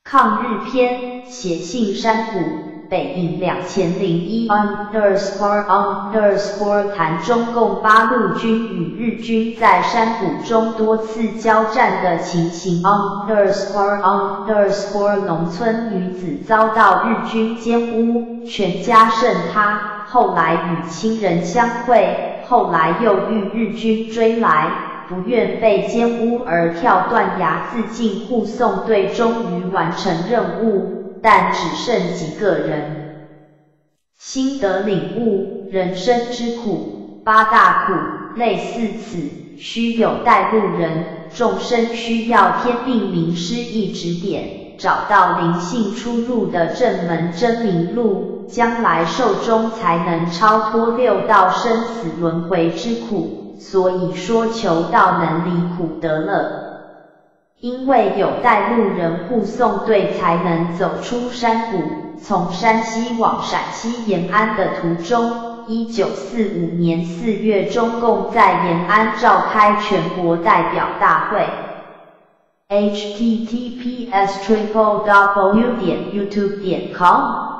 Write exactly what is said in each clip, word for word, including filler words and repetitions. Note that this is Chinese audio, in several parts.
抗日篇，写信山谷，北印两千零一 underscore underscore 谈中共八路军与日军在山谷中多次交战的情形 underscore underscore 农村女子遭到日军奸污，全家甚他，后来与亲人相会，后来又遇日军追来。不愿被奸污而跳断崖自尽护送队终于完成任务，但只剩几个人。心得领悟，人生之苦，八大苦，类似此，须有带路人，众生需要天命名师一指点，找到灵性出入的正门真明路，将来寿终才能超脱六道生死轮回之苦。所以说求道能离苦得乐，因为有带路人护送队才能走出山谷。从山西往陕西延安的途中，一九四五年四月，中共在延安召开全国代表大会。H T T P S triple w 点 youtube 点 com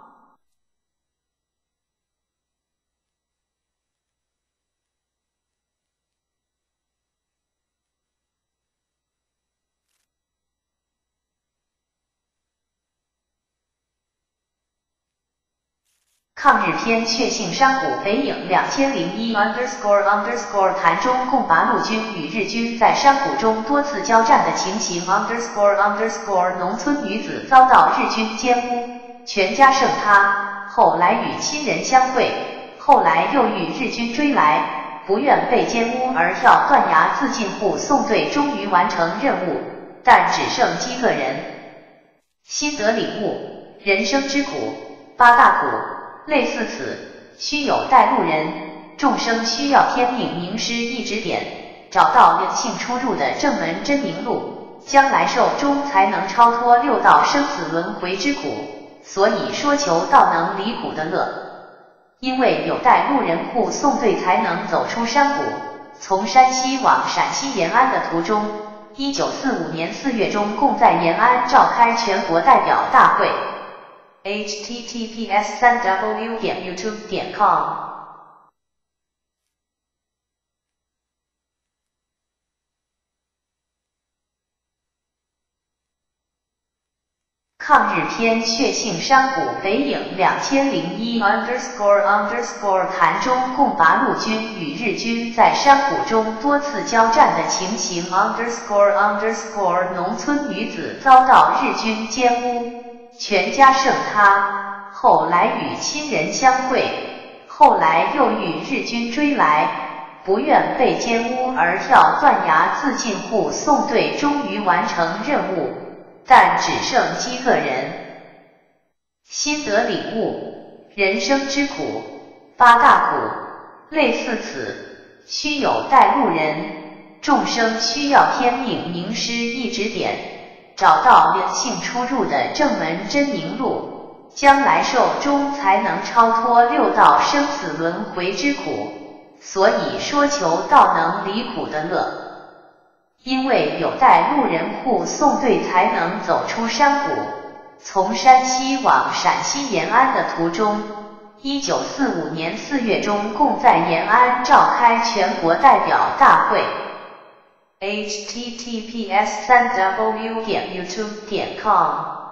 抗日篇，确信山谷，北影两千零一 underscore underscore 谈中共八路军与日军在山谷中多次交战的情形 underscore underscore 农村女子遭到日军奸污，全家剩他，后来与亲人相会，后来又遇日军追来，不愿被奸污而跳断崖自尽护送队终于完成任务，但只剩几个人。心得领悟，人生之苦，八大苦，类似此，须有带路人，众生需要天命名师一指点，找到灵性出入的正门真明路，将来寿终才能超脱六道生死轮回之苦。所以说求道能离苦的乐，因为有带路人护送队才能走出山谷。从山西往陕西延安的途中，一九四五年四月，中共在延安召开全国代表大会。H T T P S 三 w 点 youtube 点 com。 抗日篇，确信山谷，北影两千零一 underscore underscore 谈中共八路军与日军在山谷中多次交战的情形 underscore underscore 农村女子遭到日军奸污，全家剩他，后来与亲人相会，后来又遇日军追来，不愿被奸污而跳断崖自尽护送队终于完成任务，但只剩几个人。心得领悟，人生之苦，八大苦，类似此，须有带路人，众生需要天命名师一指点，找到灵性出入的正门真明路，将来寿终才能超脱六道生死轮回之苦。所以说求道能离苦的乐，因为有带路人护送队才能走出山谷。从山西往陕西延安的途中，一九四五年四月，中共在延安召开全国代表大会。H T T P S 三 w 点 youtube 点 com